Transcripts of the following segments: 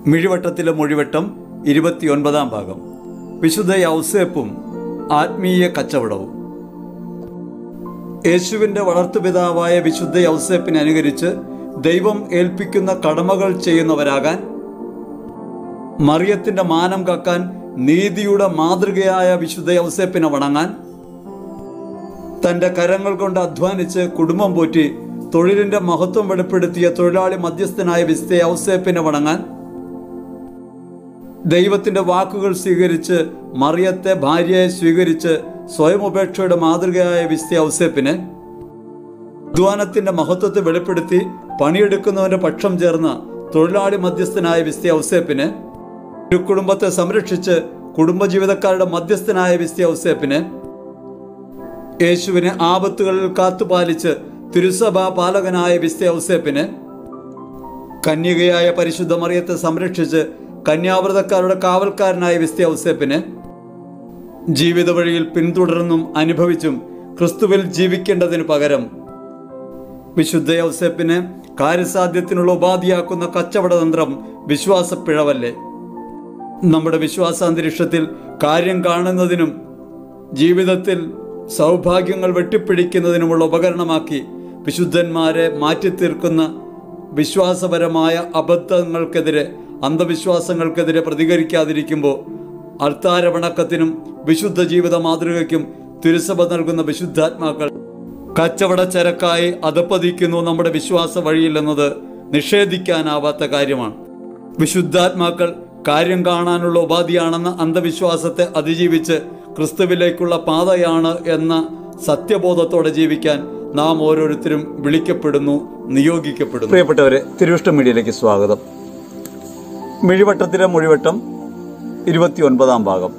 മിഴിവട്ടത്തിലെ മൊഴിവട്ടം 29 ഭാഗം. വിശുദ്ധ യൗസേപ്പും ആത്മീയ കച്ചവടവും. യേശുവിൻ്റെ വളർത്തുപിതാവായ വിശുദ്ധ യൗസേപ്പിനെ അനുകരിച്ച് ദൈവം ഏൽപ്പിക്കുന്ന കടമകൾ ചെയ്യുന്നവരാകാൻ, മറിയത്തിൻ്റെ മാനം കാക്കാൻ നീതിയുടെ മാതൃകയായ വിശുദ്ധ യൗസേപ്പിനെ വണങ്ങാൻ, തൻ്റെ കരങ്ങൾ കൊണ്ട് അധ്വാനിച്ച് കുടുംബം പോറ്റി തൊഴിലിൻ്റെ മഹത്വം വെളിപ്പെടുത്തിയ തൊഴിലാളി മധ്യസ്ഥനായ വിശുദ്ധ യൗസേപ്പിനെ വണങ്ങാൻ, ദൈവത്തിൻ്റെ വാക്കുകൾ സ്വീകരിച്ച് മറിയത്തെ ഭാര്യയെ സ്വീകരിച്ച് സ്വയം ഉപേക്ഷയുടെ മാതൃകയായ വിശുദ്ധ യൗസേപ്പിനെ, അധ്വാനത്തിൻ്റെ മഹത്വത്തെ വെളിപ്പെടുത്തി പണിയെടുക്കുന്നവൻ്റെ പക്ഷം ചേർന്ന തൊഴിലാളി മധ്യസ്ഥനായ വിശുദ്ധ യൗസേപ്പിനെ, ഒരു കുടുംബത്തെ സംരക്ഷിച്ച് കുടുംബജീവിതക്കാരുടെ മധ്യസ്ഥനായ വിശുദ്ധ യൗസേപ്പിനെ, യേശുവിനെ ആപത്തുകളിൽ കാത്തുപാലിച്ച് തിരുസഭാ പാലകനായ വിശുദ്ധ യൗസേപ്പിനെ, കന്യകയായ പരിശുദ്ധ മറിയത്തെ സംരക്ഷിച്ച് കന്യാവ്രതക്കാരുടെ കാവൽക്കാരനായ വിശുദ്ധ യൗസേപ്പിനെ, ജീവിത വഴിയിൽ പിന്തുടർന്നും അനുഭവിച്ചും ക്രിസ്തുവിൽ ജീവിക്കേണ്ടതിന് പകരം വിശുദ്ധ യൗസേപ്പിനെ കാര്യസാധ്യത്തിനുള്ള ഉപാധിയാക്കുന്ന കച്ചവടതന്ത്രം വിശ്വാസപ്പിഴവല്ലേ? നമ്മുടെ വിശ്വാസാന്തരീക്ഷത്തിൽ കാര്യം കാണുന്നതിനും ജീവിതത്തിൽ സൗഭാഗ്യങ്ങൾ വെട്ടിപ്പിടിക്കുന്നതിനുമുള്ള ഉപകരണമാക്കി വിശുദ്ധന്മാരെ മാറ്റിത്തീർക്കുന്ന വിശ്വാസപരമായ അബദ്ധങ്ങൾക്കെതിരെ, അന്ധവിശ്വാസങ്ങൾക്കെതിരെ പ്രതികരിക്കാതിരിക്കുമ്പോൾ അർത്താരവണക്കത്തിനും വിശുദ്ധ ജീവിത മാതൃകയ്ക്കും തിരുസഭ നൽകുന്ന വിശുദ്ധാത്മാക്കൾ കച്ചവട ചരക്കായി അധപ്പതിക്കുന്നു നമ്മുടെ വിശ്വാസ വഴിയില്ലെന്നത് നിഷേധിക്കാനാവാത്ത കാര്യമാണ്. വിശുദ്ധാത്മാക്കൾ കാര്യം കാണാനുള്ള ഉപാധിയാണെന്ന അന്ധവിശ്വാസത്തെ അതിജീവിച്ച് ക്രിസ്തുവിലേക്കുള്ള പാതയാണ് എന്ന സത്യബോധത്തോടെ ജീവിക്കാൻ നാം ഓരോരുത്തരും വിളിക്കപ്പെടുന്നു, നിയോഗിക്കപ്പെടുന്നു. പ്രിയപ്പെട്ടവരെ, തിരുവിഷ്ട മീഡിയയിലേക്ക് സ്വാഗതം. മിഴിവട്ടത്തിലെ മൊഴിവട്ടം 29 ഭാഗം.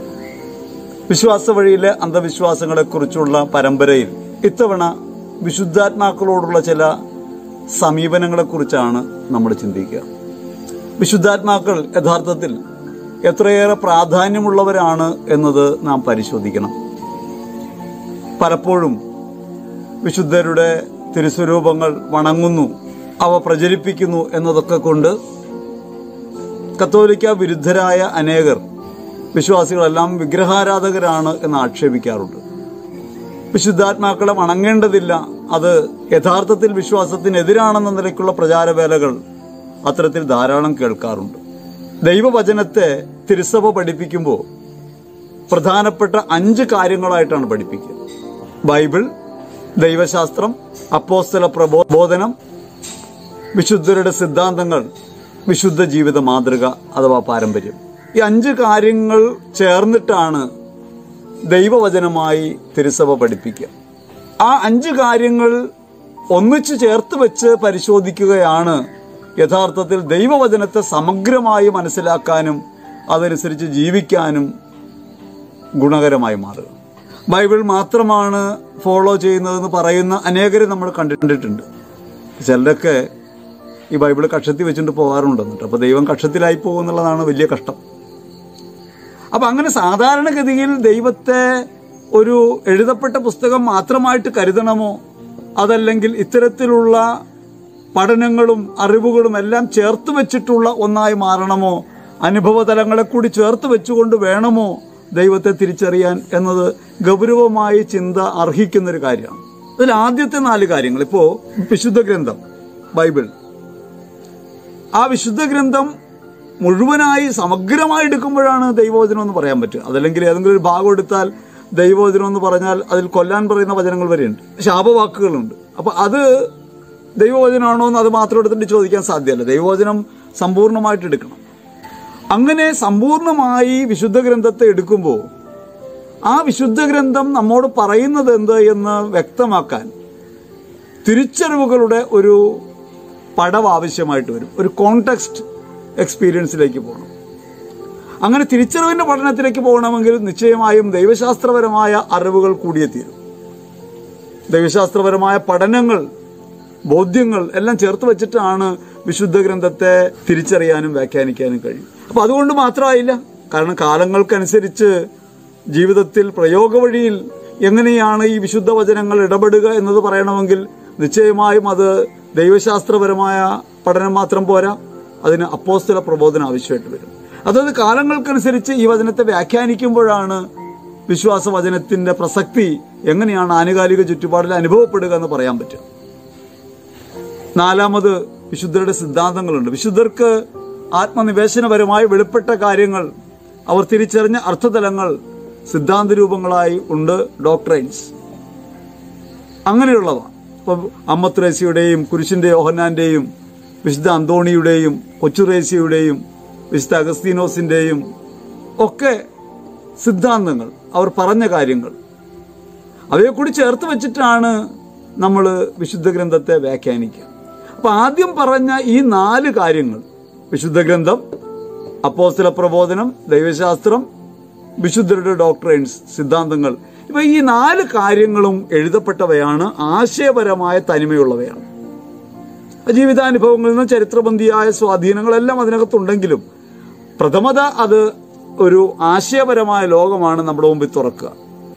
വിശ്വാസ വഴിയിലെ അന്ധവിശ്വാസങ്ങളെക്കുറിച്ചുള്ള പരമ്പരയിൽ ഇത്തവണ വിശുദ്ധാത്മാക്കളോടുള്ള ചില സമീപനങ്ങളെക്കുറിച്ചാണ് നമ്മൾ ചിന്തിക്കുക. വിശുദ്ധാത്മാക്കൾ യഥാർത്ഥത്തിൽ എത്രയേറെ പ്രാധാന്യമുള്ളവരാണ് എന്നത് നാം പരിശോധിക്കണം. പലപ്പോഴും വിശുദ്ധരുടെ തിരുസ്വരൂപങ്ങൾ വണങ്ങുന്നു, അവ പ്രചരിപ്പിക്കുന്നു എന്നതൊക്കെ കൊണ്ട് കത്തോലിക്ക വിരുദ്ധരായ അനേകർ വിശ്വാസികളെല്ലാം വിഗ്രഹാരാധകരാണ് എന്ന് ആക്ഷേപിക്കാറുണ്ട്. വിശുദ്ധാത്മാക്കളെ വണങ്ങേണ്ടതില്ല, അത് യഥാർത്ഥത്തിൽ വിശ്വാസത്തിനെതിരാണെന്ന നിലയ്ക്കുള്ള പ്രചാരവേലകൾ അത്തരത്തിൽ ധാരാളം കേൾക്കാറുണ്ട്. ദൈവവചനത്തെ തിരുസഭ പഠിപ്പിക്കുമ്പോൾ പ്രധാനപ്പെട്ട 5 കാര്യങ്ങളായിട്ടാണ് പഠിപ്പിക്കുക. ബൈബിൾ, ദൈവശാസ്ത്രം, അപ്പോസ്തല പ്രബോധനം, വിശുദ്ധരുടെ സിദ്ധാന്തങ്ങൾ, വിശുദ്ധ ജീവിത മാതൃക അഥവാ പാരമ്പര്യം. ഈ 5 കാര്യങ്ങൾ ചേർന്നിട്ടാണ് ദൈവവചനമായി തിരുസഭ പഠിപ്പിക്കുക. ആ 5 കാര്യങ്ങൾ ഒന്നിച്ചു ചേർത്ത് വെച്ച് പരിശോധിക്കുകയാണ് യഥാർത്ഥത്തിൽ ദൈവവചനത്തെ സമഗ്രമായി മനസ്സിലാക്കാനും അതനുസരിച്ച് ജീവിക്കാനും ഗുണകരമായി മാറുക. ബൈബിൾ മാത്രമാണ് ഫോളോ ചെയ്യുന്നതെന്ന് പറയുന്ന അനേകരെ നമ്മൾ കണ്ടിട്ടുണ്ട്. ചിലരൊക്കെ ഈ ബൈബിൾ കക്ഷത്തിൽ വെച്ചിട്ട് പോകാറുണ്ട്. എന്നിട്ട് അപ്പോൾ ദൈവം കക്ഷത്തിലായി പോകുന്നുള്ളതാണ് വലിയ കഷ്ടം. അപ്പം അങ്ങനെ സാധാരണഗതിയിൽ ദൈവത്തെ ഒരു എഴുതപ്പെട്ട പുസ്തകം മാത്രമായിട്ട് കരുതണമോ, അതല്ലെങ്കിൽ ഇത്തരത്തിലുള്ള പഠനങ്ങളും അറിവുകളും എല്ലാം ചേർത്ത് വെച്ചിട്ടുള്ള ഒന്നായി മാറണമോ, അനുഭവതലങ്ങളെ കൂടി ചേർത്ത് വെച്ചുകൊണ്ട് വേണമോ ദൈവത്തെ തിരിച്ചറിയാൻ എന്നത് ഗൗരവമായി ചിന്ത അർഹിക്കുന്നൊരു കാര്യമാണ്. അതിൽ ആദ്യത്തെ 4 കാര്യങ്ങൾ, ഇപ്പോൾ വിശുദ്ധ ഗ്രന്ഥം ബൈബിൾ, ആ വിശുദ്ധ ഗ്രന്ഥം മുഴുവനായി സമഗ്രമായി എടുക്കുമ്പോഴാണ് ദൈവവചനം എന്ന് പറയാൻ പറ്റുക. അതല്ലെങ്കിൽ ഏതെങ്കിലും ഒരു ഭാഗം എടുത്താൽ ദൈവവചനം എന്ന് പറഞ്ഞാൽ അതിൽ കൊല്ലാൻ പറയുന്ന വചനങ്ങൾ വരെയുണ്ട്, ശാപവാക്കുകളുണ്ട്. അപ്പം അത് ദൈവവചനമാണോ എന്ന് അത് മാത്രം എടുത്തിട്ട് ചോദിക്കാൻ സാധ്യമല്ല. ദൈവവചനം സമ്പൂർണ്ണമായിട്ട് എടുക്കണം. അങ്ങനെ സമ്പൂർണ്ണമായി വിശുദ്ധ ഗ്രന്ഥത്തെ എടുക്കുമ്പോൾ ആ വിശുദ്ധ ഗ്രന്ഥം നമ്മോട് പറയുന്നത് എന്ത് എന്ന് വ്യക്തമാക്കാൻ തിരിച്ചറിവുകളുടെ ഒരു പടവ് ആവശ്യമായിട്ട് വരും. ഒരു കോണ്ടെക്സ്റ്റ് എക്സ്പീരിയൻസിലേക്ക് പോകണം. അങ്ങനെ തിരിച്ചറിവിൻ്റെ പഠനത്തിലേക്ക് പോകണമെങ്കിൽ നിശ്ചയമായും ദൈവശാസ്ത്രപരമായ അറിവുകൾ കൂടിയേ തീരും. ദൈവശാസ്ത്രപരമായ പഠനങ്ങൾ, ബോധ്യങ്ങൾ എല്ലാം ചേർത്ത് വെച്ചിട്ടാണ് വിശുദ്ധ ഗ്രന്ഥത്തെ തിരിച്ചറിയാനും വ്യാഖ്യാനിക്കാനും കഴിയും. അപ്പം അതുകൊണ്ട് മാത്രമായില്ല, കാരണം കാലങ്ങൾക്കനുസരിച്ച് ജീവിതത്തിൽ പ്രയോഗ വഴിയിൽ എങ്ങനെയാണ് ഈ വിശുദ്ധ വചനങ്ങൾ ഇടപെടുക എന്നത് പറയണമെങ്കിൽ നിശ്ചയമായും അത് ദൈവശാസ്ത്രപരമായ പഠനം മാത്രം പോരാ, അതിന് അപ്പോസ്തല പ്രബോധനം ആവശ്യമായിട്ട് വരും. അതായത് കാലങ്ങൾക്കനുസരിച്ച് ഈ വചനത്തെ വ്യാഖ്യാനിക്കുമ്പോഴാണ് വിശ്വാസ വചനത്തിന്റെ പ്രസക്തി എങ്ങനെയാണ് ആനുകാലിക ചുറ്റുപാടിൽ അനുഭവപ്പെടുക എന്ന് പറയാൻ പറ്റും. നാലാമത് വിശുദ്ധരുടെ സിദ്ധാന്തങ്ങളുണ്ട്. വിശുദ്ധർക്ക് ആത്മനിവേശനപരമായി വെളിപ്പെട്ട കാര്യങ്ങൾ, അവർ തിരിച്ചറിഞ്ഞ അർത്ഥതലങ്ങൾ സിദ്ധാന്ത രൂപങ്ങളായി ഉണ്ട്, ഡോക്ട്രൈൻസ് അങ്ങനെയുള്ളവ. ഇപ്പം അമ്മത്രേസ്യയുടെയും കുരിശിന്റെ യോഹന്നാന്റെയും വിശുദ്ധ അന്തോണിയുടെയും കൊച്ചുറേസ്യയുടെയും വിശുദ്ധ അഗസ്തീനോസിന്റെയും ഒക്കെ സിദ്ധാന്തങ്ങൾ, അവർ പറഞ്ഞ കാര്യങ്ങൾ, അവയെ കൂടി ചേർത്ത് വെച്ചിട്ടാണ് നമ്മൾ വിശുദ്ധ ഗ്രന്ഥത്തെ വ്യാഖ്യാനിക്കുക. അപ്പൊ ആദ്യം പറഞ്ഞ ഈ 4 കാര്യങ്ങൾ, വിശുദ്ധ ഗ്രന്ഥം, അപ്പോസ്തല പ്രബോധനം, ദൈവശാസ്ത്രം, വിശുദ്ധരുടെ ഡോക്ട്രൈൻസ്, സിദ്ധാന്തങ്ങൾ, ഇപ്പൊ ഈ 4 കാര്യങ്ങളും എഴുതപ്പെട്ടവയാണ്, ആശയപരമായ തനിമയുള്ളവയാണ്. ജീവിതാനുഭവങ്ങളിൽ നിന്ന് ചരിത്രബന്ധിയായ സ്വാധീനങ്ങളെല്ലാം അതിനകത്തുണ്ടെങ്കിലും പ്രഥമത അത് ഒരു ആശയപരമായ ലോകമാണ് നമ്മുടെ മുമ്പിൽ തുറക്കുക.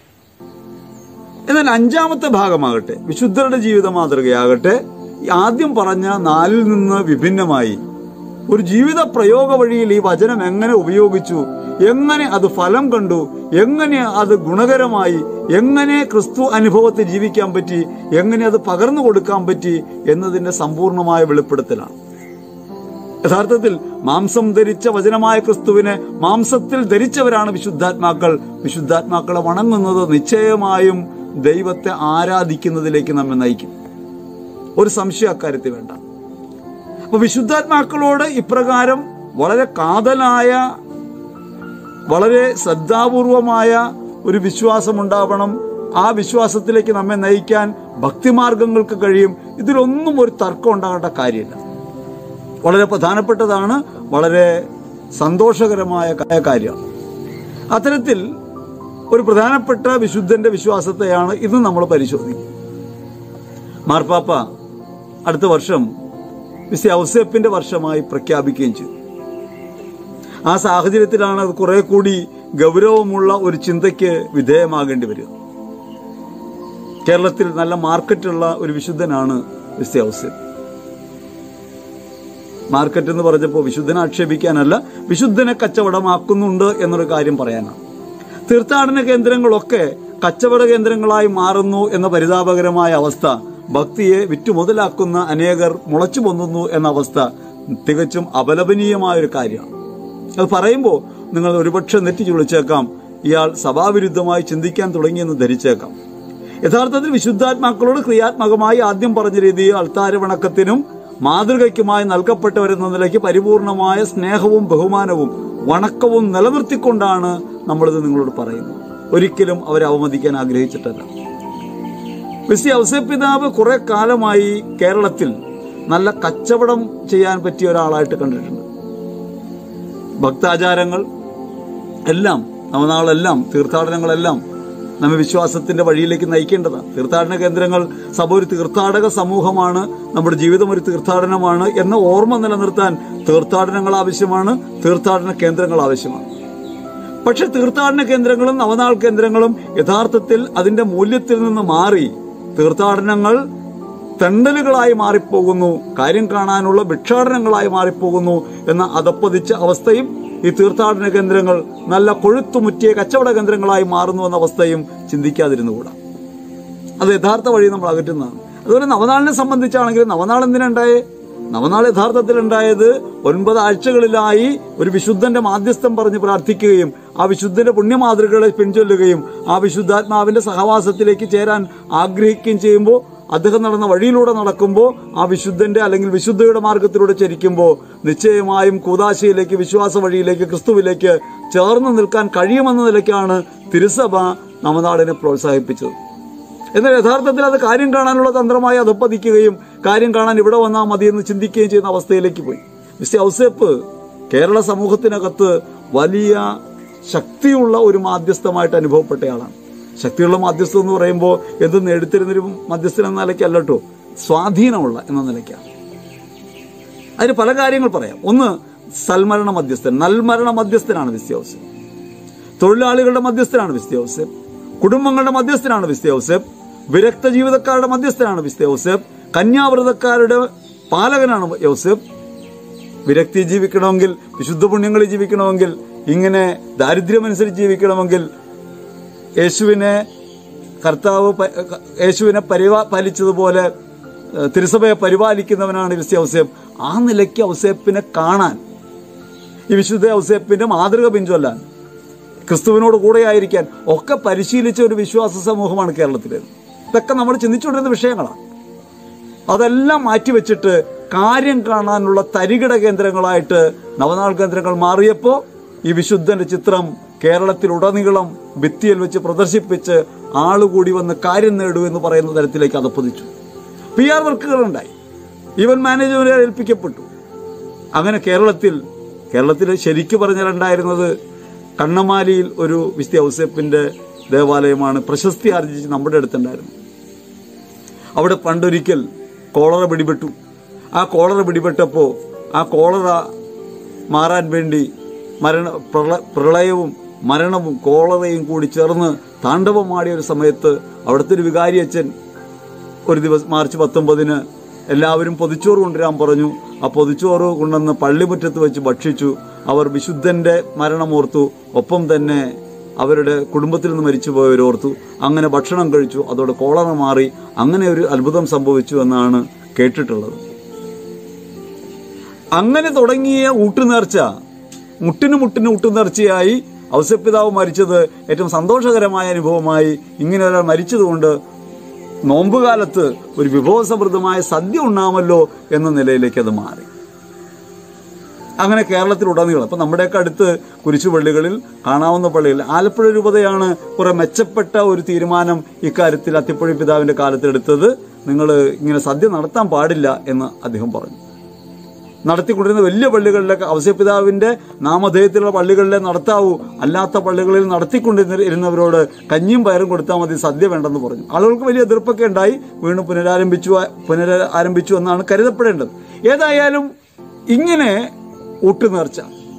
എന്നാൽ 5ാമത്തെ ഭാഗമാകട്ടെ, വിശുദ്ധരുടെ ജീവിത മാതൃകയാകട്ടെ, ആദ്യം പറഞ്ഞ 4ൽ നിന്ന് വിഭിന്നമായി ഒരു ജീവിത പ്രയോഗ വഴിയിൽ ഈ വചനം എങ്ങനെ ഉപയോഗിച്ചു, എങ്ങനെ അത് ഫലം കണ്ടു, എങ്ങനെ അത് ഗുണകരമായി, എങ്ങനെ ക്രിസ്തു അനുഭവത്തെ ജീവിക്കാൻ പറ്റി, എങ്ങനെ അത് പകർന്നു കൊടുക്കാൻ പറ്റി എന്നതിന്റെ സമ്പൂർണമായ വെളിപ്പെടുത്തലാണ്. യഥാർത്ഥത്തിൽ മാംസം ധരിച്ച വചനമായ ക്രിസ്തുവിനെ മാംസത്തിൽ ധരിച്ചവരാണ് വിശുദ്ധാത്മാക്കൾ. വിശുദ്ധാത്മാക്കളെ വണങ്ങുന്നത് നിശ്ചയമായും ദൈവത്തെ ആരാധിക്കുന്നതിലേക്ക് നമ്മെ നയിക്കും. ഒരു സംശയം അക്കാര്യത്തിൽ വേണ്ട. അപ്പൊ വിശുദ്ധാത്മാക്കളോട് ഇപ്രകാരം വളരെ കാതലായ, വളരെ ശ്രദ്ധാപൂർവമായ ഒരു വിശ്വാസം ഉണ്ടാവണം. ആ വിശ്വാസത്തിലേക്ക് നമ്മെ നയിക്കാൻ ഭക്തിമാർഗങ്ങൾക്ക് കഴിയും. ഇതിലൊന്നും ഒരു തർക്കം ഉണ്ടാകേണ്ട കാര്യമില്ല. വളരെ പ്രധാനപ്പെട്ടതാണ്, വളരെ സന്തോഷകരമായ കാര്യമാണ്. അത്തരത്തിൽ ഒരു പ്രധാനപ്പെട്ട വിശുദ്ധന്റെ വിശ്വാസത്തെയാണ് ഇന്ന് നമ്മൾ പരിശോധിക്കുന്നത്. മാർപ്പാപ്പ അടുത്ത വർഷം വിശുദ്ധ ഔസേപ്പിന്റെ വർഷമായി പ്രഖ്യാപിക്കുകയും ചെയ്തു. ആ സാഹചര്യത്തിലാണ് അത് കുറെ കൂടി ഗൗരവമുള്ള ഒരു ചിന്തയ്ക്ക് വിധേയമാകേണ്ടി വരിക. കേരളത്തിൽ നല്ല മാർക്കറ്റുള്ള ഒരു വിശുദ്ധനാണ് വിശുദ്ധ ഔസേപ്പ്. മാർക്കറ്റ് എന്ന് പറഞ്ഞപ്പോൾ വിശുദ്ധനെ ആക്ഷേപിക്കാനല്ല, വിശുദ്ധനെ കച്ചവടമാക്കുന്നുണ്ട് എന്നൊരു കാര്യം പറയാനാണ്. തീർത്ഥാടന കേന്ദ്രങ്ങളൊക്കെ കച്ചവട കേന്ദ്രങ്ങളായി മാറുന്നു എന്ന പരിതാപകരമായ അവസ്ഥ, ഭക്തിയെ വിറ്റുമുതലാക്കുന്ന അനേകർ മുളച്ചു പൊന്നുന്നു എന്ന അവസ്ഥ തികച്ചും അപലപനീയമായ ഒരു കാര്യമാണ്. അത് പറയുമ്പോൾ നിങ്ങൾ ഒരുപക്ഷെ നെറ്റി വിളിച്ചേക്കാം, ഇയാൾ സഭാവിരുദ്ധമായി ചിന്തിക്കാൻ തുടങ്ങിയെന്ന് ധരിച്ചേക്കാം. യഥാർത്ഥത്തിൽ വിശുദ്ധാത്മാക്കളോട് ക്രിയാത്മകമായി ആദ്യം പറഞ്ഞ രീതിയിൽ അൾത്താരവണക്കത്തിനും മാതൃകയ്ക്കുമായി നൽകപ്പെട്ടവരെന്ന നിലയ്ക്ക് പരിപൂർണമായ സ്നേഹവും ബഹുമാനവും വണക്കവും നിലനിർത്തിക്കൊണ്ടാണ് നമ്മളിത് നിങ്ങളോട് പറയുന്നത്. ഒരിക്കലും അവരെ അവമതിക്കാൻ ആഗ്രഹിച്ചിട്ടല്ല. വിശുദ്ധ ഔസേപ്പ് പിതാവ് കുറെ കാലമായി കേരളത്തിൽ നല്ല കച്ചവടം ചെയ്യാൻ പറ്റിയ ഒരാളായിട്ട് കണ്ടിട്ടുണ്ട്. ഭക്താചാരങ്ങൾ എല്ലാം, നവനാളെല്ലാം, തീർത്ഥാടനങ്ങളെല്ലാം നമ്മെ വിശ്വാസത്തിന്റെ വഴിയിലേക്ക് നയിക്കേണ്ടതാണ്. തീർത്ഥാടന കേന്ദ്രങ്ങൾ, സഭ ഒരു തീർത്ഥാടക സമൂഹമാണ്, നമ്മുടെ ജീവിതം ഒരു തീർത്ഥാടനമാണ് എന്ന ഓർമ്മ നിലനിർത്താൻ തീർത്ഥാടനങ്ങൾ ആവശ്യമാണ്, തീർത്ഥാടന കേന്ദ്രങ്ങൾ ആവശ്യമാണ്. പക്ഷെ തീർത്ഥാടന കേന്ദ്രങ്ങളും നവനാൾ കേന്ദ്രങ്ങളും യഥാർത്ഥത്തിൽ അതിന്റെ മൂല്യത്തിൽ നിന്ന് മാറി തീർത്ഥാടനങ്ങൾ തെണ്ടലുകളായി മാറിപ്പോകുന്നു, കാര്യം കാണാനുള്ള ഭിക്ഷാടനങ്ങളായി മാറിപ്പോകുന്നു എന്ന അധപ്പതിച്ച അവസ്ഥയും, ഈ തീർത്ഥാടന കേന്ദ്രങ്ങൾ നല്ല കൊഴുത്തുമുറ്റിയ കച്ചവട കേന്ദ്രങ്ങളായി മാറുന്നു എന്ന അവസ്ഥയും ചിന്തിക്കാതിരുന്നുകൂടാ. അത് യഥാർത്ഥ വഴി നമ്മൾ അകറ്റുന്നതാണ്. അതുപോലെ നവനാളിനെ സംബന്ധിച്ചാണെങ്കിൽ നവനാൾ എന്തിനുണ്ടായേ? നവനാൾ യഥാർത്ഥത്തിൽ ഉണ്ടായത് 9 ആഴ്ചകളിലായി ഒരു വിശുദ്ധന്റെ മാധ്യസ്ഥം പറഞ്ഞ് പ്രാർത്ഥിക്കുകയും ആ വിശുദ്ധന്റെ പുണ്യമാതൃകകളെ പിൻചൊല്ലുകയും ആ വിശുദ്ധാത്മാവിന്റെ സഹവാസത്തിലേക്ക് ചേരാൻ ആഗ്രഹിക്കുകയും ചെയ്യുമ്പോൾ, അദ്ദേഹം നടന്ന വഴിയിലൂടെ നടക്കുമ്പോൾ, ആ വിശുദ്ധന്റെ അല്ലെങ്കിൽ വിശുദ്ധയുടെ മാർഗത്തിലൂടെ ചരിക്കുമ്പോൾ നിശ്ചയമായും കൂദാശയിലേക്ക്, വിശ്വാസ വഴിയിലേക്ക്, ക്രിസ്തുവിലേക്ക് ചേർന്ന് നിൽക്കാൻ കഴിയുമെന്ന നിലയ്ക്കാണ് തിരുസഭ നവനാളിനെ പ്രോത്സാഹിപ്പിച്ചത്. എന്നാൽ യഥാർത്ഥത്തിൽ അത് കാര്യം കാണാനുള്ള തന്ത്രമായി അധപ്പതിക്കുകയും കാര്യം കാണാൻ ഇവിടെ വന്നാൽ മതിയെന്ന് ചിന്തിക്കുകയും ചെയ്യുന്ന അവസ്ഥയിലേക്ക് പോയി. വിശുദ്ധ ഔസേപ്പ് കേരള സമൂഹത്തിനകത്ത് വലിയ ശക്തിയുള്ള ഒരു മാധ്യസ്ഥമായിട്ട് അനുഭവപ്പെട്ടയാളാണ്. ശക്തിയുള്ള മാധ്യസ്ഥം എന്ന് പറയുമ്പോൾ എന്ത് നേടിത്തരുന്നൊരു മധ്യസ്ഥൻ എന്ന നിലയ്ക്കല്ല കേട്ടോ, സ്വാധീനമുള്ള എന്ന നിലയ്ക്കാണ്. അതിന് പല കാര്യങ്ങൾ പറയാം. ഒന്ന്, സൽമരണ മധ്യസ്ഥൻ, നൽമരണ മധ്യസ്ഥനാണ് വിശുദ്ധ ഔസേപ്പ്. തൊഴിലാളികളുടെ മധ്യസ്ഥനാണ് വിശുദ്ധ ഔസേപ്പ്. കുടുംബങ്ങളുടെ മധ്യസ്ഥനാണ് വിശുദ്ധ ഔസേപ്പ്. വിരക്ത ജീവിതക്കാരുടെ മധ്യസ്ഥനാണ് വിശുദ്ധ ഔസേപ്പ്. കന്യാവ്രതക്കാരുടെ പാലകനാണ് ഔസേപ്പ്. വിരക്തി ജീവിക്കണമെങ്കിൽ, വിശുദ്ധ പുണ്യങ്ങളിൽ ജീവിക്കണമെങ്കിൽ, ഇങ്ങനെ ദാരിദ്ര്യമനുസരിച്ച് ജീവിക്കണമെങ്കിൽ യേശുവിനെ പരിപാലിച്ചതുപോലെ തിരുസഭയെ പരിപാലിക്കുന്നവനാണ് വിശുദ്ധ ഔസേപ്പ്. ആ നിലയ്ക്ക് ഔസേപ്പിനെ കാണാൻ, ഈ വിശുദ്ധ ഔസേപ്പിന്റെ മാതൃക പിൻചൊല്ലാൻ, ക്രിസ്തുവിനോട് കൂടെയായിരിക്കാൻ ഒക്കെ പരിശീലിച്ച ഒരു വിശ്വാസ സമൂഹമാണ് കേരളത്തിലേത്. ഇതൊക്കെ നമ്മൾ ചിന്തിച്ചുകൊണ്ടിരുന്ന വിഷയങ്ങളാണ്. അതെല്ലാം മാറ്റിവെച്ചിട്ട് കാര്യം കാണാനുള്ള തരികിട കേന്ദ്രങ്ങളായിട്ട് നവനാൾ കേന്ദ്രങ്ങൾ മാറിയപ്പോൾ ഈ വിശുദ്ധന്റെ ചിത്രം കേരളത്തിലുടനീളം ഭിത്തിയിൽ വെച്ച് പ്രദർശിപ്പിച്ച് ആളുകൂടി വന്ന് കാര്യം നേടൂ എന്ന് പറയുന്ന തരത്തിലേക്ക് അതപ്പതിച്ചു. PR വർക്കുകളുണ്ടായി, ഈവന്റ് മാനേജ്മെന്റ് ഏൽപ്പിക്കപ്പെട്ടു. അങ്ങനെ കേരളത്തിൽ ശരിക്കു പറഞ്ഞാൽ ഉണ്ടായിരുന്നത് കണ്ണമാലിയിൽ ഒരു വിശുദ്ധ ഔസേപ്പിന്റെ ദേവാലയമാണ് പ്രശസ്തി ആർജിച്ച് നമ്മുടെ അടുത്തുണ്ടായിരുന്നു. അവിടെ പണ്ടൊരിക്കൽ കോളറ പിടിപെട്ടു. ആ കോളറ പിടിപെട്ടപ്പോൾ ആ കോളറ മാറാൻ വേണ്ടി പ്രളയവും മരണവും കോളറയും കൂടി ചേർന്ന് താണ്ഡവമാടിയ ഒരു സമയത്ത് അവിടുത്തെ ഒരു വികാരി അച്ഛൻ ഒരു ദിവസം മാർച്ച് 19 എല്ലാവരും പൊതിച്ചോറ് കൊണ്ടുവരാൻ പറഞ്ഞു. ആ പൊതിച്ചോറ് കൊണ്ടുവന്ന് പള്ളിമുറ്റത്ത് വെച്ച് ഭക്ഷിച്ചു. അവർ വിശുദ്ധന്റെ മരണമോർത്തു, ഒപ്പം തന്നെ അവരുടെ കുടുംബത്തിൽ നിന്ന് മരിച്ചുപോയവരോർത്തു. അങ്ങനെ ഭക്ഷണം കഴിച്ചു. അതോടെ കോളറ മാറി. അങ്ങനെ ഒരു അത്ഭുതം സംഭവിച്ചു എന്നാണ് കേട്ടിട്ടുള്ളത്. അങ്ങനെ തുടങ്ങിയ ഊട്ടുനേർച്ച മുട്ടിന് ഊട്ടുനേർച്ചയായി ഔസേപ്പ് പിതാവ് മരിച്ചത് ഏറ്റവും സന്തോഷകരമായ അനുഭവമായി. ഇങ്ങനെ ഒരാൾ മരിച്ചതുകൊണ്ട് നോമ്പുകാലത്ത് ഒരു വിഭവസമൃദ്ധമായ സദ്യ ഉണ്ടാമല്ലോ എന്ന നിലയിലേക്ക് അത് മാറി. അങ്ങനെ കേരളത്തിലുടനീളം ഇപ്പം നമ്മുടെയൊക്കെ അടുത്ത് കുരിശുപള്ളികളിൽ കാണാവുന്ന പള്ളികളിൽ ആലപ്പുഴ രൂപതയാണ് കുറെ മെച്ചപ്പെട്ട ഒരു തീരുമാനം ഇക്കാര്യത്തിൽ അത്തിപ്പുഴ പിതാവിന്റെ കാലത്തെടുത്തത്. നിങ്ങൾ ഇങ്ങനെ സദ്യ നടത്താൻ പാടില്ല എന്ന് അദ്ദേഹം പറഞ്ഞു. നടത്തിക്കൊണ്ടിരുന്ന വലിയ പള്ളികളിലൊക്കെ ഔസേപ്പ് പിതാവിന്റെ നാമധേയത്തിലുള്ള പള്ളികളിലെ നടത്താവൂ, അല്ലാത്ത പള്ളികളിൽ നടത്തിക്കൊണ്ടിരുന്നവരോട് കഞ്ഞിയും പയറും കൊടുത്താൽ മതി, സദ്യ വേണ്ടെന്ന് പറഞ്ഞു. ആളുകൾക്ക് വലിയ എതിർപ്പൊക്കെ ഉണ്ടായി. വീണ്ടും പുനരാരംഭിച്ചു എന്നാണ് കരുതപ്പെടേണ്ടത്. ഏതായാലും ഇങ്ങനെ ഊട്ടുനേർച്ച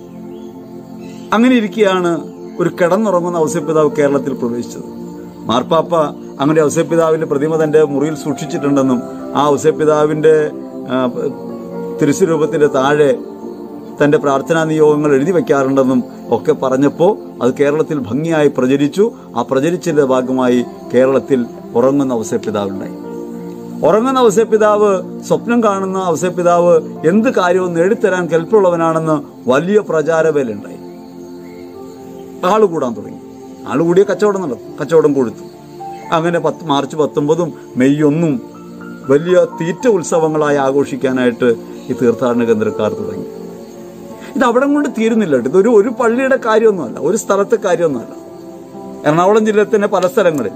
അങ്ങനെ ഇരിക്കുകയാണ് ഒരു കിടന്നുറങ്ങുന്ന ഔസേപ്പ് പിതാവ് കേരളത്തിൽ പ്രവേശിച്ചത്. മാർപ്പാപ്പ അങ്ങനെ ഔസേപ്പ് പിതാവിന്റെ പ്രതിമ തന്റെ മുറിയിൽ സൂക്ഷിച്ചിട്ടുണ്ടെന്നും ആ ഔസേപ്പ് പിതാവിന്റെ തിരുസ്വരൂപത്തിന്റെ താഴെ തന്റെ പ്രാർത്ഥനാ നിയോഗങ്ങൾ എഴുതി വയ്ക്കാറുണ്ടെന്നും ഒക്കെ പറഞ്ഞപ്പോൾ അത് കേരളത്തിൽ ഭംഗിയായി പ്രചരിച്ചു. ആ പ്രചരിച്ചതിന്റെ ഭാഗമായി കേരളത്തിൽ ഉറങ്ങുന്ന ഔസേപ്പ് പിതാവുണ്ടായി. ഉറങ്ങുന്ന ഔസേപ്പ് പിതാവ്, സ്വപ്നം കാണുന്ന ഔസേപ്പ് പിതാവ് എന്ത് കാര്യവും നേടിത്തരാൻ കെൽപ്പുള്ളവനാണെന്ന് വലിയ പ്രചാരവേലുണ്ടായി. ആള് കൂടാൻ തുടങ്ങി. ആള് കൂടിയ കച്ചവടം കൊടുത്തു. അങ്ങനെ മാർച്ച് 19 മെയ് 1 വലിയ തീറ്റ ഉത്സവങ്ങളായി ആഘോഷിക്കാനായിട്ട് ഈ തീർത്ഥാടന കേന്ദ്രക്കാർ തുടങ്ങി. ഇത് അവിടെ കൊണ്ട് തീരുന്നില്ല. ഇതൊരു ഒരു പള്ളിയുടെ കാര്യമൊന്നുമല്ല, ഒരു സ്ഥലത്തെ കാര്യമൊന്നുമല്ല. എറണാകുളം ജില്ലയിൽ തന്നെ പല സ്ഥലങ്ങളിൽ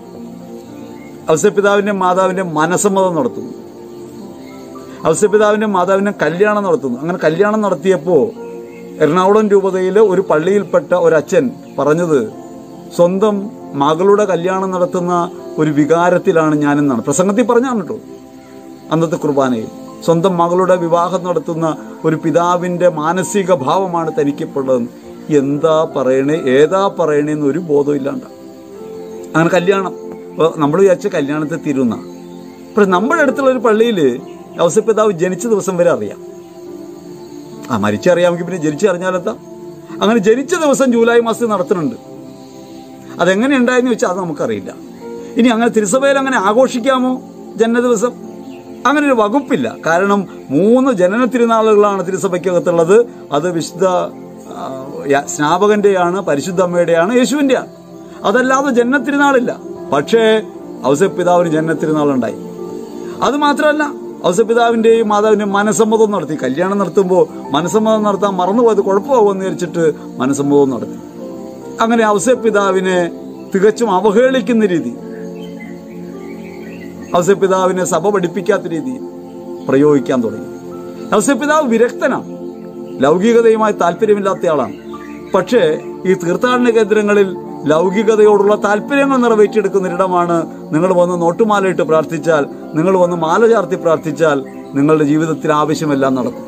ഔസേപ്പ് പിതാവിന്റെ മാതാവിന്റെ മനസമ്മതം നടത്തുന്നു. ഔസേപ്പ് പിതാവിന്റെ മാതാവിന്റെ കല്യാണം നടത്തുന്നു. അങ്ങനെ കല്യാണം നടത്തിയപ്പോൾ എറണാകുളം രൂപതയിലെ ഒരു പള്ളിയിൽപ്പെട്ട ഒരച്ഛൻ പറഞ്ഞത്, സ്വന്തം മകളുടെ കല്യാണം നടത്തുന്ന ഒരു വികാരത്തിലാണ് ഞാനെന്നാണ് പ്രസംഗത്തിൽ പറഞ്ഞാണ് കേട്ടോ. അന്നത്തെ കുർബാനയിൽ സ്വന്തം മകളുടെ വിവാഹം നടത്തുന്ന ഒരു പിതാവിന്റെ മാനസിക ഭാവമാണ് തനിക്കപ്പെടുന്നത്. എന്താ പറയണേ ഏതാ പറയണേന്ന് ഒരു ബോധം ഇല്ലാണ്ട അങ്ങനെ കല്യാണം. നമ്മൾ വിചാരിച്ച കല്യാണത്തെ തീരുന്ന. പക്ഷെ നമ്മുടെ അടുത്തുള്ള ഒരു പള്ളിയിൽ ഔസേപ്പ് പിതാവ് ജനിച്ച ദിവസം വരെ അറിയാം. മരിച്ചറിയാമെങ്കിൽ പിന്നെ ജനിച്ചറിഞ്ഞാലെത്താം. അങ്ങനെ ജനിച്ച ദിവസം ജൂലൈ മാസത്തിൽ നടത്തുന്നുണ്ട്. അതെങ്ങനെ ഉണ്ടായെന്ന് വെച്ചാൽ അത് നമുക്കറിയില്ല. ഇനി അങ്ങനെ തിരുസഭയിൽ അങ്ങനെ ആഘോഷിക്കാമോ ജനനദിവസം? അങ്ങനെ ഒരു വകുപ്പില്ല. കാരണം 3 ജനന തിരുനാളുകളാണ് തിരുസഭയ്ക്കകത്തുള്ളത്. അത് വിശുദ്ധ സ്നാപകന്റെയാണ്, പരിശുദ്ധ അമ്മയുടെയാണ്, യേശുവിന്റെയാണ്. അതല്ലാതെ ജനന തിരുനാളില്ല. പക്ഷേ ഔസേപ്പ് പിതാവിന് ജനന തിരുനാളുണ്ടായി. അത് മാത്രമല്ല, ഔസേപ്പ് പിതാവിന്റെയും മാതാവിന്റെയും മനസമ്മതം നടത്തി. കല്യാണം നടത്തുമ്പോൾ മനസമ്മതം നടത്താൻ മറന്നുപോയത് കുഴപ്പമാകുമെന്ന് വിചാരിച്ചിട്ട് മനസമ്മതം നടത്തി. അങ്ങനെ ഔസേപ്പ് പിതാവിനെ തികച്ചും അവഹേളിക്കുന്ന രീതി, ഔസേപ്പ് പിതാവിനെ സഭ പഠിപ്പിക്കാത്ത രീതി പ്രയോഗിക്കാൻ തുടങ്ങി. ഔസേപ്പ് പിതാവ് വിരക്തനാണ്, ലൗകികതയുമായി താല്പര്യമില്ലാത്ത ആളാണ്. പക്ഷേ ഈ തീർത്ഥാടന കേന്ദ്രങ്ങളിൽ ലൗകികതയോടുള്ള താല്പര്യങ്ങൾ നിറവേറ്റിയെടുക്കുന്നൊരിടമാണ്. നിങ്ങൾ വന്ന് നോട്ടുമാലയിട്ട് പ്രാർത്ഥിച്ചാൽ, നിങ്ങൾ വന്ന് മാല ചാർത്തി പ്രാർത്ഥിച്ചാൽ നിങ്ങളുടെ ജീവിതത്തിൽ ആവശ്യമെല്ലാം നടക്കും.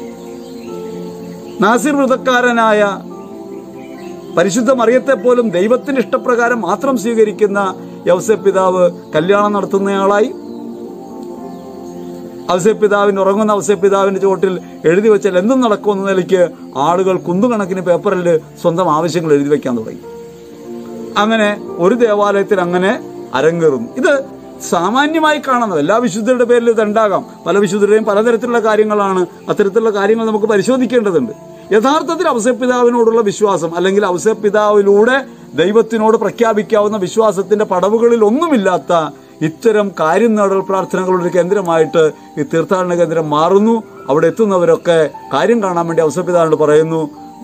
നാസിർ വൃതക്കാരനായ പരിശുദ്ധ മറിയത്തെ പോലും ദൈവത്തിന്റെ ഇഷ്ടപ്രകാരം മാത്രം സ്വീകരിക്കുന്ന ഔസേപ്പ് പിതാവ് കല്യാണം നടത്തുന്നയാളായി. ഔസേപ്പിതാവിന് ഉറങ്ങുന്ന ഔസേപ്പിതാവിന്റെ ചോട്ടിൽ എഴുതി വെച്ചാൽ എന്തും നടക്കുമെന്ന നിലയ്ക്ക് ആളുകൾ കുന്നുകണക്കിന് പേപ്പറിൽ സ്വന്തം ആവശ്യങ്ങൾ എഴുതി വെക്കാൻ തുടങ്ങി. അങ്ങനെ ഒരു ദേവാലയത്തിൽ അങ്ങനെ അരങ്ങേറുന്നു. ഇത് സാമാന്യമായി കാണുന്നത്. എല്ലാ വിശുദ്ധരുടെ പേരിൽ ഇതുണ്ടാകാം. പല വിശുദ്ധരുടെയും പലതരത്തിലുള്ള കാര്യങ്ങളാണ്. അത്തരത്തിലുള്ള കാര്യങ്ങൾ നമുക്ക് പരിശോധിക്കേണ്ടതുണ്ട്. യഥാർത്ഥത്തിൽ ഔസേപ്പിതാവിനോടുള്ള വിശ്വാസം, അല്ലെങ്കിൽ ഔസേപ്പിതാവിലൂടെ ദൈവത്തിനോട് പ്രഖ്യാപിക്കാവുന്ന വിശ്വാസത്തിന്റെ പടവുകളിൽ ഒന്നുമില്ലാത്ത ഇത്തരം കാര്യം നേടൽ പ്രാർത്ഥനകളുടെ ഒരു കേന്ദ്രമായിട്ട് ഈ തീർത്ഥാടന കേന്ദ്രം മാറുന്നു. അവിടെ എത്തുന്നവരൊക്കെ കാര്യം കാണാൻ വേണ്ടി ഔസേപ്പിതാവിനോട് പറയുന്നു.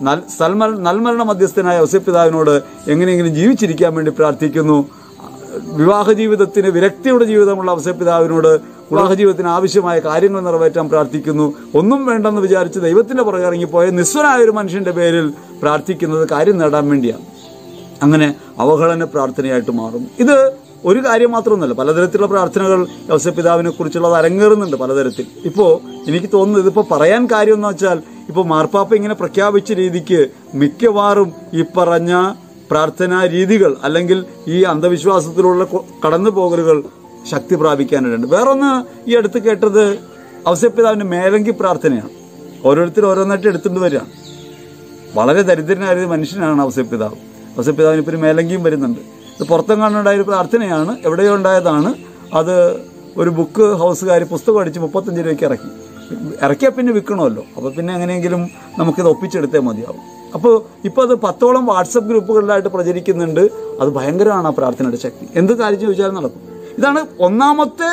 നൽമരണ മധ്യസ്ഥനായ ഔസേപ്പിതാവിനോട് എങ്ങനെയെങ്കിലും ജീവിച്ചിരിക്കാൻ വേണ്ടി പ്രാർത്ഥിക്കുന്നു. വിവാഹ ജീവിതത്തിന് വിരക്തിയുടെ ജീവിതമുള്ള ഔസേപ്പിതാവിനോട് വിവാഹ ജീവിതത്തിന് ആവശ്യമായ കാര്യങ്ങൾ നിറവേറ്റാൻ പ്രാർത്ഥിക്കുന്നു. ഒന്നും വേണ്ടെന്ന് വിചാരിച്ച് ദൈവത്തിന്റെ പുറകെ ഇറങ്ങിപ്പോയ നിസ്വനായ ഒരു മനുഷ്യന്റെ പേരിൽ പ്രാർത്ഥിക്കുന്നത് കാര്യം നേടാൻ വേണ്ടിയാണ്. അങ്ങനെ അവഹേളന പ്രാർത്ഥനയായിട്ട് മാറും. ഇത് ഒരു കാര്യം മാത്രമൊന്നുമല്ല, പലതരത്തിലുള്ള പ്രാർത്ഥനകൾ ഔസേപ്പിതാവിനെ കുറിച്ചുള്ളത് അരങ്ങേറുന്നുണ്ട് പലതരത്തിൽ. ഇപ്പോ എനിക്ക് തോന്നുന്നത് ഇതിപ്പോ പറയാൻ കാര്യം എന്ന് വെച്ചാൽ, ഇപ്പൊ മാർപ്പാപ്പ ഇങ്ങനെ പ്രഖ്യാപിച്ച രീതിക്ക് മിക്കവാറും ഈ പറഞ്ഞ പ്രാർത്ഥനാ രീതികൾ അല്ലെങ്കിൽ ഈ അന്ധവിശ്വാസത്തിലുള്ള കടന്നുപോകലുകൾ ശക്തി പ്രാപിക്കാനിടയുണ്ട്. വേറൊന്ന് ഈ അടുത്ത് കേട്ടത് ഔസേപ്പിതാവിന്റെ മേലങ്കി പ്രാർത്ഥനയാണ്. ഓരോരുത്തരും ഓരോന്നായിട്ട് എടുത്തുകൊണ്ട് വരികയാണ്. വളരെ ദരിദ്രനായ ഒരു മനുഷ്യനാണ് ഔസേപ്പിതാവ്. ഔസേപ്പിതാവിന് ഇപ്പം ഒരു മേലങ്കിയും വരുന്നുണ്ട്. ഇത് പുറത്തെങ്ങാണ്ടുണ്ടായ ഒരു പ്രാർത്ഥനയാണ്, എവിടെയോ ഉണ്ടായതാണ്. അത് ഒരു ബുക്ക് ഹൗസുകാർ പുസ്തകം അടിച്ച് 35 രൂപയ്ക്ക് ഇറക്കിയാൽ പിന്നെ വിൽക്കണമല്ലോ. അപ്പോൾ പിന്നെ എങ്ങനെയെങ്കിലും നമുക്കിത് ഒപ്പിച്ചെടുത്തേ മതിയാവും. അപ്പോൾ ഇപ്പോൾ അത് 10ഓളം വാട്സപ്പ് ഗ്രൂപ്പുകളിലായിട്ട് പ്രചരിക്കുന്നുണ്ട്. അത് ഭയങ്കരമാണ് ആ പ്രാർത്ഥനയുടെ ശക്തി. എന്ത് കാര്യം ചോദിച്ചാലും നടക്കും. ഇതാണ് ഒന്നാമത്തെ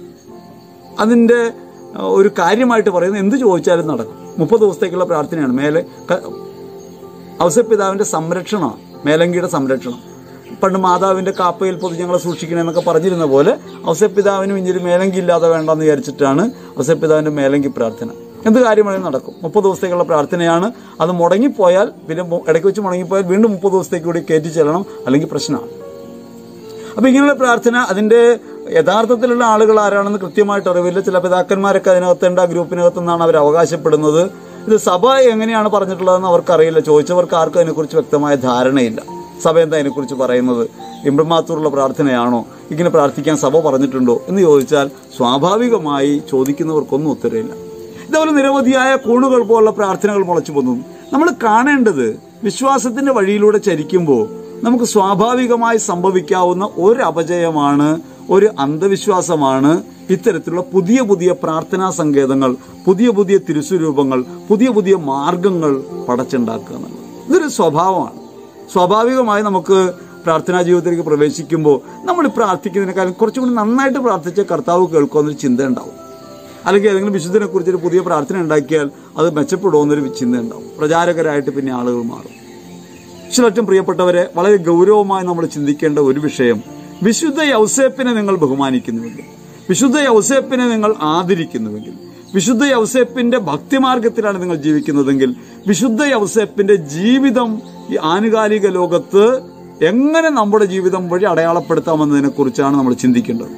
അതിൻ്റെ ഒരു കാര്യമായിട്ട് പറയുന്നത്. എന്ത് ചോദിച്ചാലും നടക്കും. 30 ദിവസത്തേക്കുള്ള പ്രാർത്ഥനയാണ്. മേലെ ഔസേപ്പിതാവിന്റെ സംരക്ഷണമാണ്, മേലങ്കിയുടെ സംരക്ഷണം. പണ്ട് മാതാവിന്റെ കാപ്പയിൽ പൊതിഞ്ഞങ്ങളെ സൂക്ഷിക്കണമെന്നൊക്കെ പറഞ്ഞിരുന്ന പോലെ ഔസേപ്പിതാവിനും ഇഞ്ചൊരു മേലങ്കി ഇല്ലാതെ വേണ്ടെന്ന് വിചാരിച്ചിട്ടാണ് ഔസേപ്പിതാവിന്റെ മേലങ്കി പ്രാർത്ഥന. എന്ത് കാര്യമാണെങ്കിലും നടക്കും. 30 ദിവസത്തേക്കുള്ള പ്രാർത്ഥനയാണ്. അത് മുടങ്ങിപ്പോയാൽ, പിന്നെ ഇടയ്ക്ക് വെച്ച് മുടങ്ങിപ്പോയാൽ വീണ്ടും 30 ദിവസത്തേക്ക് കൂടി കയറ്റി ചെല്ലണം, അല്ലെങ്കിൽ പ്രശ്നമാണ്. അപ്പൊ ഇങ്ങനെയുള്ള പ്രാർത്ഥന അതിന്റെ യഥാർത്ഥത്തിലുള്ള ആളുകൾ ആരാണെന്ന് കൃത്യമായിട്ട് അറിവില്ല. ചില പിതാക്കന്മാരൊക്കെ അതിനകത്തുണ്ട്, ആ ഗ്രൂപ്പിനകത്ത് നിന്നാണ് അവർ അവകാശപ്പെടുന്നത്. ഇത് സഭ എങ്ങനെയാണ് പറഞ്ഞിട്ടുള്ളതെന്ന് അവർക്കറിയില്ല. ചോദിച്ചവർക്ക് ആർക്കും അതിനെക്കുറിച്ച് വ്യക്തമായ ധാരണയില്ല. സഭ എന്താ അതിനെക്കുറിച്ച് പറയുന്നത്? ഇമ്പ്രമാത്തൂറുള്ള പ്രാർത്ഥനയാണോ? ഇങ്ങനെ പ്രാർത്ഥിക്കാൻ സഭ പറഞ്ഞിട്ടുണ്ടോ എന്ന് ചോദിച്ചാൽ സ്വാഭാവികമായി ചോദിക്കുന്നവർക്കൊന്നും ഉത്തരവില്ല. ഇതേപോലെ നിരവധിയായ കൂണുകൾ പോലുള്ള പ്രാർത്ഥനകൾ മുളച്ചു പൊന്നുന്നു. നമ്മൾ കാണേണ്ടത് വിശ്വാസത്തിന്റെ വഴിയിലൂടെ ചരിക്കുമ്പോൾ നമുക്ക് സ്വാഭാവികമായി സംഭവിക്കാവുന്ന ഒരു അപജയമാണ്, ഒരു അന്ധവിശ്വാസമാണ് ഇത്തരത്തിലുള്ള പുതിയ പുതിയ പ്രാർത്ഥനാ സങ്കേതങ്ങൾ, പുതിയ പുതിയ തിരുസ്വരൂപങ്ങൾ, പുതിയ പുതിയ മാർഗങ്ങൾ പടച്ചുണ്ടാക്കുക എന്നുള്ളത്. ഇതൊരു സ്വഭാവമാണ്. സ്വാഭാവികമായി നമുക്ക് പ്രാർത്ഥനാ ജീവിതത്തിലേക്ക് പ്രവേശിക്കുമ്പോൾ നമ്മൾ പ്രാർത്ഥിക്കുന്നതിനേക്കാളും കുറച്ചും കൂടി നന്നായിട്ട് പ്രാർത്ഥിച്ച കർത്താവ് കേൾക്കുമെന്നൊരു ചിന്ത ഉണ്ടാവും. അല്ലെങ്കിൽ ഏതെങ്കിലും വിശുദ്ധനെ കുറിച്ചൊരു പുതിയ പ്രാർത്ഥന ഉണ്ടാക്കിയാൽ അത് മെച്ചപ്പെടുമെന്നൊരു ചിന്ത ഉണ്ടാവും. പ്രചാരകരായിട്ട് പിന്നെ ആളുകൾ മാറും. ഏറ്റവും പ്രിയപ്പെട്ടവരെ, വളരെ ഗൗരവമായി നമ്മൾ ചിന്തിക്കേണ്ട ഒരു വിഷയം, വിശുദ്ധ യൗസേപ്പിനെ നിങ്ങൾ ബഹുമാനിക്കുന്നുവെങ്കിൽ, വിശുദ്ധ യൗസേപ്പിനെ നിങ്ങൾ ആദരിക്കുന്നുവെങ്കിൽ, വിശുദ്ധ യൗസേപ്പിന്റെ ഭക്തിമാർഗത്തിലാണ് നിങ്ങൾ ജീവിക്കുന്നതെങ്കിൽ, വിശുദ്ധ യൗസേപ്പിന്റെ ജീവിതം ഈ ആനുകാലിക ലോകത്ത് എങ്ങനെ നമ്മുടെ ജീവിതം വഴി അടയാളപ്പെടുത്താമെന്നതിനെ കുറിച്ചാണ് നമ്മൾ ചിന്തിക്കേണ്ടത്.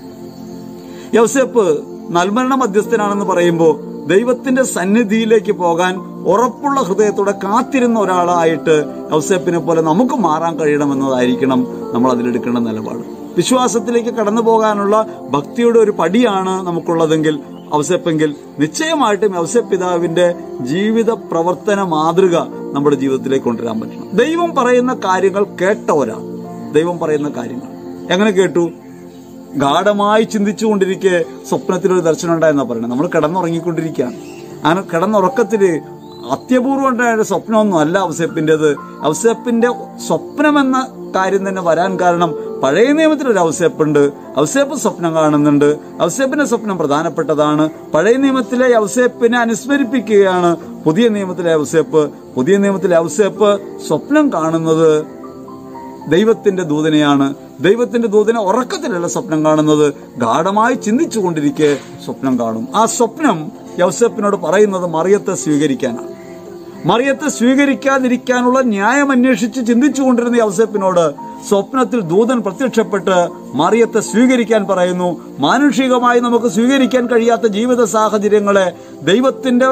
യൗസേപ്പ് നൽമരണ മധ്യസ്ഥനാണെന്ന് പറയുമ്പോൾ ദൈവത്തിന്റെ സന്നിധിയിലേക്ക് പോകാൻ ഉറപ്പുള്ള ഹൃദയത്തോടെ കാത്തിരുന്ന ഒരാളായിട്ട് യൗസേപ്പിനെ പോലെ നമുക്ക് മാറാൻ കഴിയണമെന്നതായിരിക്കണം നമ്മൾ അതിലെടുക്കേണ്ട നിലപാട്. വിശ്വാസത്തിലേക്ക് കടന്നു പോകാനുള്ള ഭക്തിയുടെ ഒരു പടിയാണ് നമുക്കുള്ളതെങ്കിൽ ഔസേപ്പെങ്കിൽ നിശ്ചയമായിട്ടും ഔസേപ്പ് പിതാവിന്റെ ജീവിത പ്രവർത്തന മാതൃക നമ്മുടെ ജീവിതത്തിലേക്ക് കൊണ്ടുവരാൻ പറ്റണം. ദൈവം പറയുന്ന കാര്യങ്ങൾ കേട്ട ഒരാൾ, ദൈവം പറയുന്ന കാര്യങ്ങൾ എങ്ങനെ കേട്ടു? ഗാഠമായി ചിന്തിച്ചുകൊണ്ടിരിക്കെ സ്വപ്നത്തിലൊരു ദർശനം ഉണ്ടായെന്നാ പറയുന്നത്. നമ്മൾ കിടന്നുറങ്ങിക്കൊണ്ടിരിക്കുകയാണ്. അങ്ങനെ കിടന്നുറക്കത്തില് അത്യപൂർവം ഉണ്ടായ സ്വപ്നമൊന്നും അല്ല ഔസേപ്പിന്റേത്. ഔസേപ്പിന്റെ സ്വപ്നമെന്ന കാര്യം തന്നെ വരാൻ കാരണം പഴയ നിയമത്തിലൊരു ഔസേപ്പുണ്ട്. ഔസേപ്പ് സ്വപ്നം കാണുന്നുണ്ട്. ഔസേപ്പിന്റെ സ്വപ്നം പ്രധാനപ്പെട്ടതാണ്. പഴയ നിയമത്തിലെ ഔസേപ്പിനെ അനുസ്മരിപ്പിക്കുകയാണ് പുതിയ നിയമത്തിലെ ഔസേപ്പ്. പുതിയ നിയമത്തിലെ ഔസേപ്പ് സ്വപ്നം കാണുന്നത് ദൈവത്തിന്റെ ദൂതനെയാണ്. ദൈവത്തിന്റെ ദൂതനെ ഉറക്കത്തിലല്ല സ്വപ്നം കാണുന്നത്, ഗാഠമായി ചിന്തിച്ചുകൊണ്ടിരിക്കെ സ്വപ്നം കാണും. ആ സ്വപ്നം യൗസേപ്പിനോട് പറയുന്നത് മറിയത്തെ സ്വീകരിക്കാനാണ്. മറിയത്തെ സ്വീകരിക്കാതിരിക്കാനുള്ള ന്യായം അന്വേഷിച്ച് ചിന്തിച്ചുകൊണ്ടിരുന്ന യൗസേപ്പിനോട് സ്വപ്നത്തിൽ ദൂതൻ പ്രത്യക്ഷപ്പെട്ട് മറിയത്തെ സ്വീകരിക്കാൻ പറയുന്നു. മാനുഷികമായി നമുക്ക് സ്വീകരിക്കാൻ കഴിയാത്ത ജീവിത സാഹചര്യങ്ങളെ ദൈവത്തിന്റെ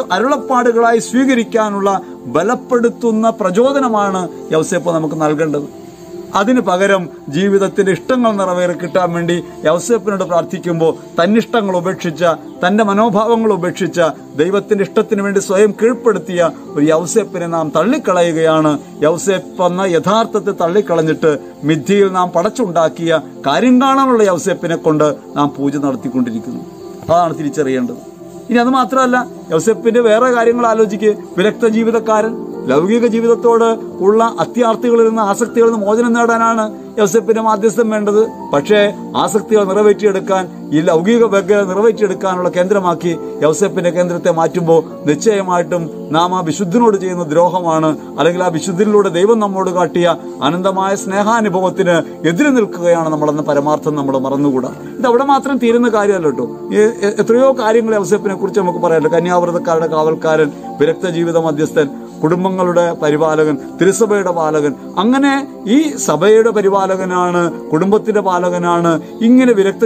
അരുളപ്പാടുകളായി സ്വീകരിക്കാനുള്ള ബലപ്പെടുത്തുന്ന പ്രചോദനമാണ് യൗസേപ്പ് നമുക്ക് നൽകേണ്ടത്. അതിന് പകരം ജീവിതത്തിന്റെ ഇഷ്ടങ്ങൾ നിറവേറി കിട്ടാൻ വേണ്ടി യൗസേപ്പിനോട് പ്രാർത്ഥിക്കുമ്പോൾ തന്നിഷ്ടങ്ങൾ ഉപേക്ഷിച്ച, തന്റെ മനോഭാവങ്ങൾ ഉപേക്ഷിച്ച, ദൈവത്തിന്റെ ഇഷ്ടത്തിന് വേണ്ടി സ്വയം കീഴ്പ്പെടുത്തിയ ഒരു യൗസേപ്പിനെ നാം തള്ളിക്കളയുകയാണ്. യൗസേപ്പ് എന്ന യഥാർത്ഥത്തെ തള്ളിക്കളഞ്ഞിട്ട് മിഥ്യയിൽ നാം പടച്ചുണ്ടാക്കിയ കാര്യം കാണാനുള്ള യൗസേപ്പിനെ കൊണ്ട് നാം പൂജ നടത്തിക്കൊണ്ടിരിക്കുന്നു. അതാണ് തിരിച്ചറിയേണ്ടത്. ഇനി അത് മാത്രമല്ല, യൗസേപ്പിന്റെ വേറെ കാര്യങ്ങൾ ആലോചിക്കുക. വിരക്ത ജീവിതക്കാരൻ, ലൗകിക ജീവിതത്തോട് ഉള്ള അത്യാർത്ഥികളിൽ നിന്ന്, ആസക്തികളിൽ നിന്ന് മോചനം നേടാനാണ് യൗസേപ്പിന്റെ മാധ്യസ്ഥം വേണ്ടത്. പക്ഷേ ആസക്തികൾ നിറവേറ്റിയെടുക്കാൻ, ഈ ലൗകിക വ്യഗ്രത നിറവേറ്റിയെടുക്കാനുള്ള കേന്ദ്രമാക്കി യൗസേപ്പിന്റെ കേന്ദ്രത്തെ മാറ്റുമ്പോൾ നിശ്ചയമായിട്ടും നാം ആ വിശുദ്ധനോട് ചെയ്യുന്ന ദ്രോഹമാണ്. അല്ലെങ്കിൽ ആ വിശുദ്ധനിലൂടെ ദൈവം നമ്മോട് കാട്ടിയ അനന്തമായ സ്നേഹാനുഭവത്തിന് എതിര് നിൽക്കുകയാണ് നമ്മളെന്ന പരമാർത്ഥം നമ്മൾ മറന്നുകൂടാ. ഇത് അവിടെ മാത്രം തീരുന്ന കാര്യമല്ല കേട്ടോ. എത്രയോ കാര്യങ്ങൾ യൗസേപ്പിനെ കുറിച്ച് നമുക്ക് പറയാനുണ്ട്. കന്യാവ്രതക്കാരുടെ കാവൽക്കാരൻ, വിരക്ത ജീവിത മധ്യസ്ഥൻ, കുടുംബങ്ങളുടെ പരിപാലകൻ, തിരുസഭയുടെ പാലകൻ, അങ്ങനെ ഈ സഭയുടെ പരിപാലകനാണ്, കുടുംബത്തിന്റെ പാലകനാണ്. ഇങ്ങനെ വിരക്ത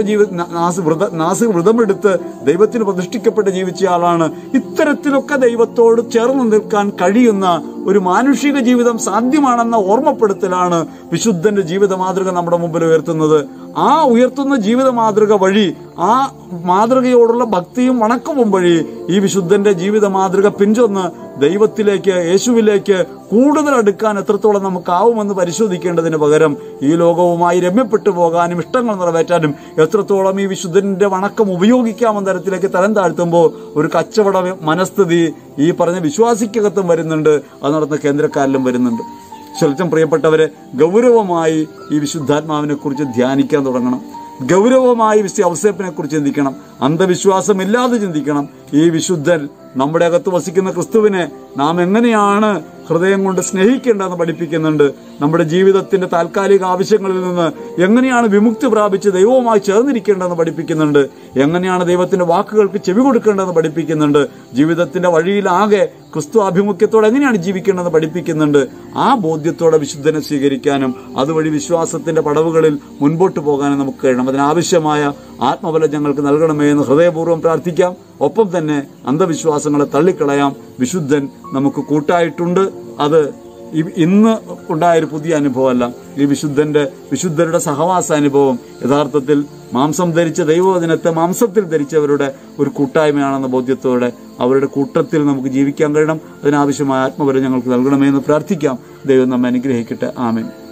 നാസിർ വ്രതമെടുത്ത് ദൈവത്തിന് പ്രതിഷ്ഠിക്കപ്പെട്ട് ജീവിച്ച ആളാണ്. ഇത്തരത്തിലൊക്കെ ദൈവത്തോട് ചേർന്ന് നിൽക്കാൻ കഴിയുന്ന ഒരു മാനുഷിക ജീവിതം സാധ്യമാണെന്ന ഓർമ്മപ്പെടുത്തലാണ് വിശുദ്ധന്റെ ജീവിത മാതൃക നമ്മുടെ മുമ്പിൽ ഉയർത്തുന്നത്. ആ ഉയർത്തുന്ന ജീവിത മാതൃക വഴി, ആ മാതൃകയോടുള്ള ഭക്തിയും വണക്കവും വഴി ഈ വിശുദ്ധന്റെ ജീവിത മാതൃക പിഞ്ചൊന്ന് ദൈവത്തിലേക്ക്, യേശുവിലേക്ക് കൂടുതൽ അടുക്കാൻ എത്രത്തോളം നമുക്കാവുമെന്ന് പരിശോധിക്കേണ്ടതിന് പകരം ഈ ലോകവുമായി രമ്യപ്പെട്ടു പോകാനും ഇഷ്ടങ്ങൾ നിറവേറ്റാനും എത്രത്തോളം ഈ വിശുദ്ധന്റെ വണക്കം ഉപയോഗിക്കാമെന്ന തരത്തിലേക്ക് തരം താഴ്ത്തുമ്പോൾ ഒരു കച്ചവട മനസ്ഥിതി ഈ പറഞ്ഞ വിശ്വാസിക്കകത്തും വരുന്നുണ്ട്, അത് നടന്ന കേന്ദ്രക്കാരിലും വരുന്നുണ്ട്. ശൽച്ചം പ്രിയപ്പെട്ടവരെ, ഗൗരവമായി ഈ വിശുദ്ധാത്മാവിനെ കുറിച്ച് ധ്യാനിക്കാൻ തുടങ്ങണം. ഗൗരവമായി യൗസേപ്പിനെ കുറിച്ച് ചിന്തിക്കണം. അന്ധവിശ്വാസമില്ലാതെ ചിന്തിക്കണം. ഈ വിശുദ്ധൻ നമ്മുടെ അകത്ത് വസിക്കുന്ന ക്രിസ്തുവിനെ നാം എങ്ങനെയാണ് ഹൃദയം കൊണ്ട് സ്നേഹിക്കേണ്ടതെന്ന് പഠിപ്പിക്കുന്നുണ്ട്. നമ്മുടെ ജീവിതത്തിന്റെ താൽക്കാലിക ആവശ്യങ്ങളിൽ നിന്ന് എങ്ങനെയാണ് വിമുക്തി പ്രാപിച്ച് ദൈവവുമായി ചേർന്നിരിക്കേണ്ടതെന്ന് പഠിപ്പിക്കുന്നുണ്ട്. എങ്ങനെയാണ് ദൈവത്തിന്റെ വാക്കുകൾക്ക് ചെവി കൊടുക്കേണ്ടതെന്ന് പഠിപ്പിക്കുന്നുണ്ട്. ജീവിതത്തിന്റെ വഴിയിലാകെ ക്രിസ്തു ആഭിമുഖ്യത്തോടെ എങ്ങനെയാണ് ജീവിക്കേണ്ടതെന്ന് പഠിപ്പിക്കുന്നുണ്ട്. ആ ബോധ്യത്തോടെ വിശുദ്ധനെ സ്വീകരിക്കാനും അതുവഴി വിശ്വാസത്തിന്റെ പടവുകളിൽ മുൻപോട്ട് പോകാനും നമുക്ക് കഴിയണം. അതിനാവശ്യമായ ആത്മബലം ഞങ്ങൾക്ക് നൽകണമേ എന്ന് ഹൃദയപൂർവ്വം പ്രാർത്ഥിക്കാം. ഒപ്പം തന്നെ അന്ധവിശ്വാസങ്ങളെ തള്ളിക്കളയാം. വിശുദ്ധൻ നമുക്ക് കൂട്ടായിട്ടുണ്ട്. അത് ഇന്ന് ഉണ്ടായൊരു പുതിയ അനുഭവമല്ല. ഈ വിശുദ്ധരുടെ സഹവാസാനുഭവം യഥാർത്ഥത്തിൽ മാംസം ധരിച്ച ദൈവവചനത്തെ മാംസത്തിൽ ധരിച്ചവരുടെ ഒരു കൂട്ടായ്മയാണെന്ന ബോധ്യത്തോടെ അവരുടെ കൂട്ടത്തിൽ നമുക്ക് ജീവിക്കാൻ കഴിയണം. അതിനാവശ്യമായ ആത്മബലം ഞങ്ങൾക്ക് നൽകണമെന്ന് പ്രാർത്ഥിക്കാം. ദൈവം നമ്മെ അനുഗ്രഹിക്കട്ടെ. ആമേൻ.